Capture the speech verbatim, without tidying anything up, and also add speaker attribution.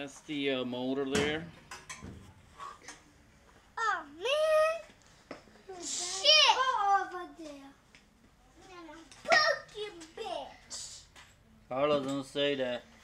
Speaker 1: That's the uh, motor there.
Speaker 2: Oh man! Shit! Go over there. Broken bitch.
Speaker 1: Carla, don't say that.